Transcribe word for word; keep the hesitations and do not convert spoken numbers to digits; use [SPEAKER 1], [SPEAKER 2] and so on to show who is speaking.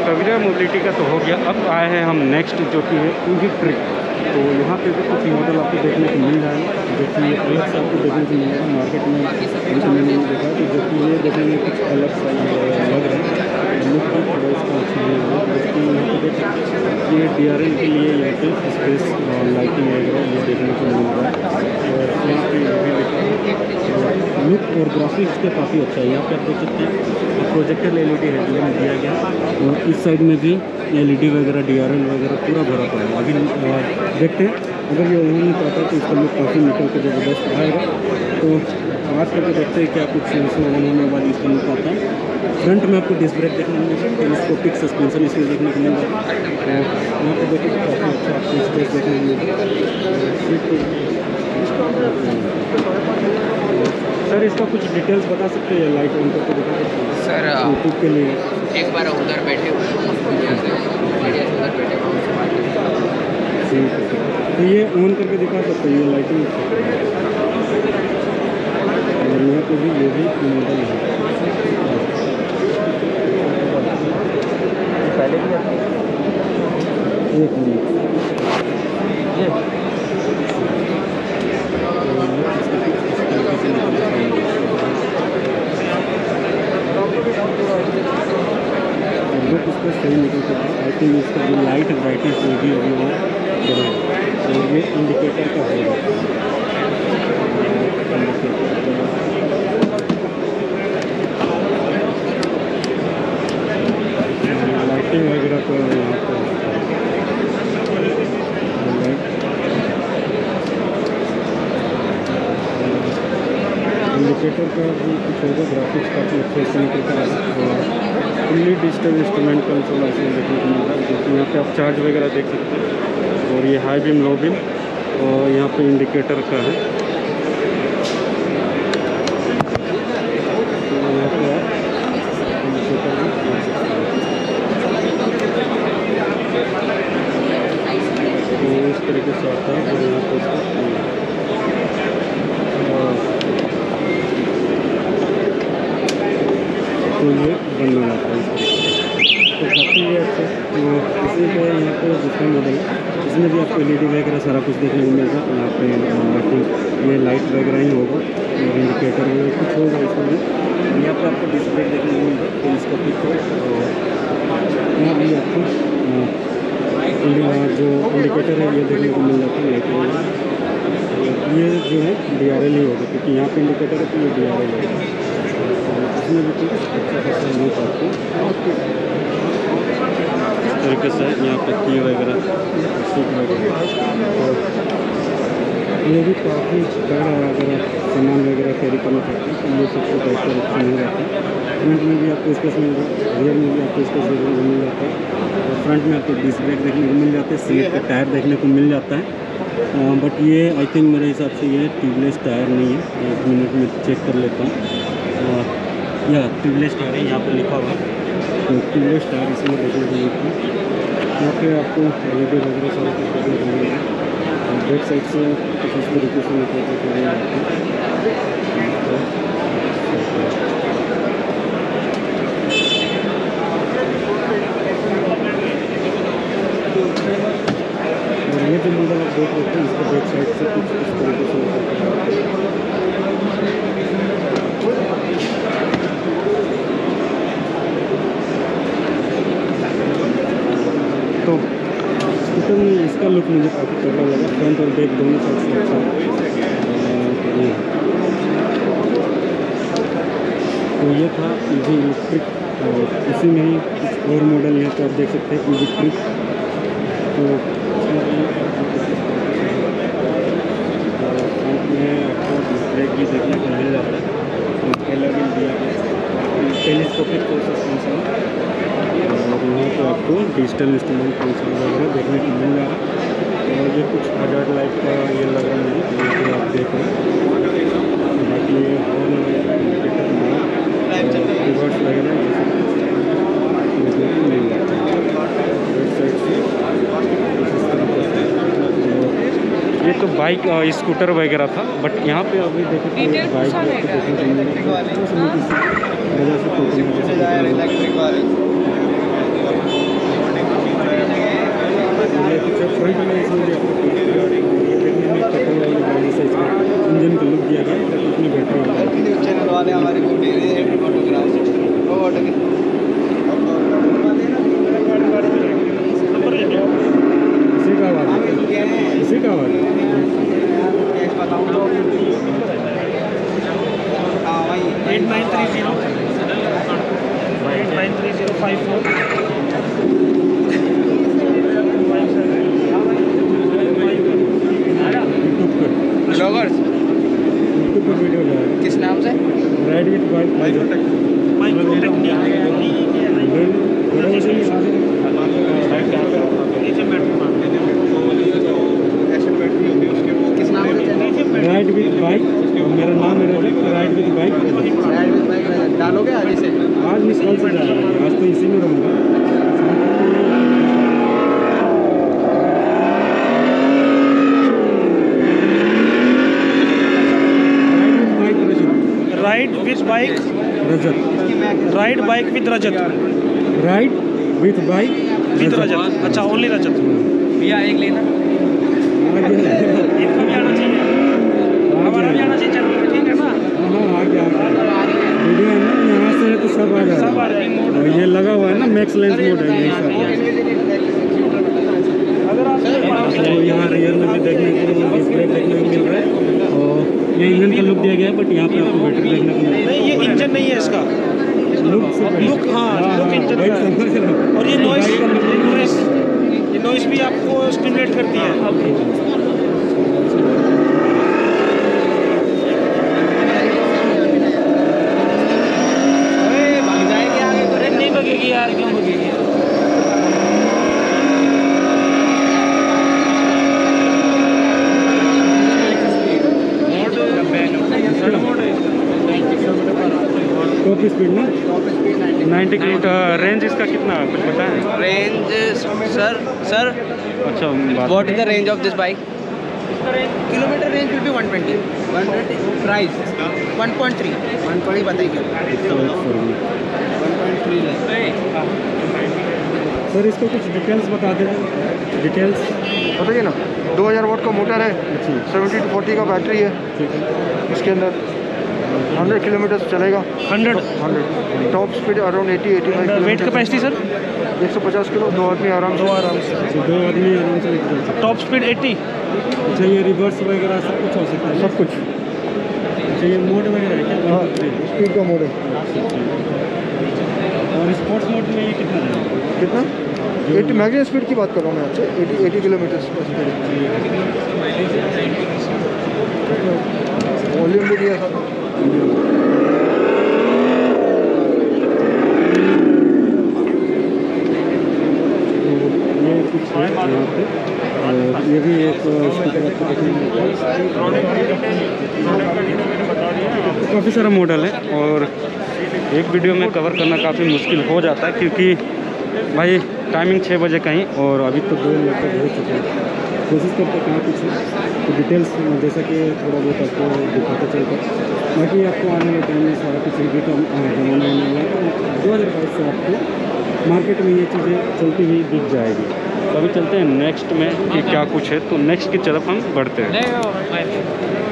[SPEAKER 1] कबीरा mobility का तो हो गया। अब आए हैं हम नेक्स्ट जो कि है ईवी ट्रिक। तो यहाँ पे भी कुछ मॉडल आपको देखने को मिल रहा है जो कि अलग से आपको देखने को मिलेगा मार्केट में अभी तो मैंने नहीं देखा। तो जो कि ये देखने में कुछ अलग सा लग रहा है, लुक भी थोड़ा इसका अच्छा नहीं है। जबकि यहाँ पे देख ये डी आर एल के लिए यहाँ पे स्पेस लाइटिंग वगैरह ये देखने को मिल रहा है। और यहाँ पे ये भी लिखा है लुक और ग्राफिक्स का काफ़ी अच्छा है। यहाँ पे आप देख सकते हैं projector L E D headlight दिया गया और इस साइड में भी एल ई डी वगैरह डी आर एल वगैरह पूरा भरा पड़ा है। अभी देखते हैं अगर ये ओवन नहीं पाता तो इसका लुक काफ़ी निकल के ज़बरदस्त आएगा। तो बात करके देखते हैं क्या कुछ इसमें ओवन होने बाद इसका लुक आता है। फ्रंट में आपको डिस्क ब्रेक देखने को मिलेगा, टेलीस्कोपिक सस्पेंशन इसमें देखने को मिलेगा। और यहाँ पर देखिए तो काफ़ी अच्छा आपको स्पेस देखने को मिलेगा। सर इसका कुछ डिटेल्स बता सकते हैं, लाइट ऑन करके बता सकते हैं
[SPEAKER 2] सर
[SPEAKER 1] यूट्यूब के लिए?
[SPEAKER 2] एक बार उधर बैठे हुए हैं उधर बैठे हुए
[SPEAKER 1] ठीक है। तो ये ऑन करके दिखा सकते हैं ये लाइटिंग। और यहाँ पे भी ये भी मॉडल है पहले भी एक मिनट ये लुक इसका सही निकल सकता है। आई थिंक इसका जो लाइट ब्राइटनेस जो भी होगी वो बढ़ेगा। और ये इंडिकेटर का होगा, लाइटिंग वगैरह तो यहाँ पर इंडिकेटर का भी कुछ होगा। ग्राफिक्स काफ़ी अच्छे से निकल कर फुल्ली डिजिटल इंस्ट्रूमेंट कंट्रोल ऐसे देखने को मिल रहा है। जैसे यहाँ पे आप चार्ज वगैरह देख सकते हैं। और ये हाई बीम लो बीम और यहाँ पे इंडिकेटर का है। तो यहाँ पे आप इंडिकेटर भी देख सकते हैं। तो इस तरीके से आता है। और यहाँ पे तो ये बंद हो जाता है इस तरीके से। तो काफ़ी ये अच्छा। तो इसी पे यहाँ पे दूसरा मॉडल है, इसमें भी आपको एल ई डी वगैरह सारा कुछ देखने को मिलेगा। यहाँ पे आई थिंक ये लाइट वगैरह ही होगा और इंडिकेटर वगैरह कुछ होगा इसमें भी। यहाँ पे आपको डिस्प्ले देखने को मिलेगा टेलीस्कोपिक को। और यहाँ भी आपको जो इंडिकेटर है ये देखने को मिल जाता है लाइट वगैरह। ये जो है डी आर एल ही होगा क्योंकि यहाँ पे इंडिकेटर है तो ये डी आर एल होगा। इसमें भी कुछ अच्छा खासा लुक आपको इस तरीके से यहाँ पे की वगैरह सीट वगैरह। और ये भी काफ़ी बड़ा अगर आप सामान वगैरह कैरी करना चाहते हैं तो ये सबसे बेहतर ऑप्शन हो जाता है। फ्रंट में भी आपको स्पेस मिल जाता है, रियर में भी आपको स्पेस देखने को मिल जाता है। और फ्रंट में आपको डिस्क ब्रेक देखने को मिल जाते हैं, सीट का टायर देखने को मिल जाता है। बट ये आई थिंक मेरे हिसाब से ये ट्यूबलेस टायर नहीं है। एक मिनट में चेक कर लेता हूँ। या ट्यूबलेस टायर है, यहाँ पर लिखा हुआ है। तो ट्यूबलेस टायर इसमें देखने को मिलता है। यहाँ पे आपको एल ई डी वगैरह सारा कुछ देखने को मिलेगा। बैक साइड से कुछ इस तरीके से निकल के और ये जो मॉडल आप देख रहे हैं इसका बैक साइड से कुछ इस तरीके से निकल तो स्कूटर में इसका लुक मुझे काफ़ी तगड़ा लगा। फ्रंट और बैक दोनों साइड से अच्छा है। तो ये था ईवी इलेक्ट्रिक। और इसी में ही कुछ और मॉडल यहाँ पे आप देख सकते हैं ईवी ट्रिक। तो फ्रंट में आपको ब्रेक भी देखने को मिल जाता है। पहला भी दिया गया टेलीस्कोपिक सस्पेंशन। और यहाँ पे आपको डिजिटल इंस्ट्रूमेंट कंसोल वगैरह देखने को मिल रहा है। और ये कुछ हज़ार लाइट का ये लग रहा है मुझे, ये आप देख रहे हैं। बाकी ये हॉर्न इंडिकेटर रिवर्स वगैरह ये सब कुछ देखने को मिल जाता है। राइट साइड से इस तरीके से। ये तो बाइक स्कूटर वगैरह था। बट यहाँ पे अभी देखें तो बाइक देखने को मिलेगा। वजह से
[SPEAKER 3] फाइव फोर
[SPEAKER 1] यूट्यूब पर
[SPEAKER 2] ब्लॉगर्स
[SPEAKER 1] यूट्यूब पर वीडियो जा रहा है।
[SPEAKER 2] किस नाम से?
[SPEAKER 1] राइड विद बाइक
[SPEAKER 3] माइक्रोटेक
[SPEAKER 2] किस नाम से चैनल?
[SPEAKER 1] Ride with bike. मेरा नाम है Rajat, ride with bike.
[SPEAKER 2] Ride with bike डालोगे आगे से?
[SPEAKER 1] आज मिस कॉल से जा रहा है, आज तो इसी में रहूँगा।
[SPEAKER 3] Ride with bike
[SPEAKER 1] Rajat,
[SPEAKER 3] ride bike with Rajat
[SPEAKER 1] ride with bike
[SPEAKER 3] with Rajat. अच्छा, ओनली रजत।
[SPEAKER 2] भैया एक लेना।
[SPEAKER 3] इनको भी आना चाहिए, हमारा भी आना चाहिए चैनल पे, ठीक है ना?
[SPEAKER 1] हाँ, आ गया वीडियो है ना, यहाँ से है तो सब आ जाएगा।
[SPEAKER 3] सब आ जाएंगे।
[SPEAKER 1] और ये लगा हुआ है ना, मैक्स लेंस मोड है यही सब। तो यहाँ रियर में भी देखने को डिस्प्ले देखने को मिल रहा है, और ये इंजन का लुक दिया गया है, बट यहाँ पे आपको बैटरी देखने को मिल रहा
[SPEAKER 3] नहीं, ये इंजन नहीं है इसका
[SPEAKER 1] है। लुक से
[SPEAKER 3] लुक, हाँ लुक इंजन का है। और ये नॉइस, ये नॉइस ये नॉइस भी आपको स्टिमुलेट करती है।
[SPEAKER 2] भाग जाएगी आगे तो।
[SPEAKER 3] अरे नहीं बगेगी यार, क्यों बगेगी?
[SPEAKER 1] टॉप स्पीड ना नाइन्टी किलोमीटर रेंज। इसका कितना कुछ पता है?
[SPEAKER 2] रेंज सर सर
[SPEAKER 1] अच्छा, बात
[SPEAKER 2] what is the range of this bike? Kilometre range will be one twenty. One twenty price one point three. One point बताइए। वन पॉइंट थ्री
[SPEAKER 1] सर, इसको कुछ डिटेल्स बता दें। डिटेल्स
[SPEAKER 4] बताइए ना। दो हज़ार वाट का मोटर है,
[SPEAKER 1] अच्छी,
[SPEAKER 4] सेवेंटी टू फोर्टी का बैटरी है
[SPEAKER 1] ठीक है।
[SPEAKER 4] इसके अंदर। हंड्रेड किलोमीटर चलेगा।
[SPEAKER 3] Hundred
[SPEAKER 4] hundred top speed around eighty eighty five
[SPEAKER 3] weight
[SPEAKER 4] kilometre.
[SPEAKER 3] Capacity sir?
[SPEAKER 4] एक सौ पचास किलो, दो आदमी आराम से आराम से
[SPEAKER 1] अच्छा, दो आदमी आराम से लेकर जा सकते
[SPEAKER 3] टॉप स्पीड अस्सी।
[SPEAKER 1] हैं। अच्छा, ये रिवर्स वगैरह सब कुछ हो सकता है?
[SPEAKER 4] सब कुछ।
[SPEAKER 1] अच्छा, ये मोड वगैरह है क्या?
[SPEAKER 4] हाँ, स्पीड का मोड है।
[SPEAKER 1] और स्पोर्ट्स मोड में ये कितना है?
[SPEAKER 4] कितना? एटी मैक्सिमम स्पीड की बात कर रहा हूँ मैं आपसे। Eighty eighty kilometre speed. Volume भी दिया था।
[SPEAKER 1] ये कुछ है यहाँ पे, और ये भी एक स्पीकर आपको देखने को मिलता है। काफ़ी सारा मॉडल है, और एक वीडियो में कवर करना काफ़ी मुश्किल हो जाता है, क्योंकि भाई टाइमिंग छः बजे कहीं, और अभी तो दो लगभग हो चुके हैं। कोशिश करते कहाँ कुछ तो डिटेल्स जैसा कि थोड़ा बहुत आपको दिखाता चलता, बाकी आपको आने वाले टाइम में सारा कुछ रिव्यू का जमाना होने वाला है। दो हज़ार बाईस से आपको मार्केट में ये चीज़ें चलती हुई दिख जाएगी। तो अभी चलते हैं नेक्स्ट में कि क्या कुछ है, तो नेक्स्ट की तरफ हम बढ़ते हैं।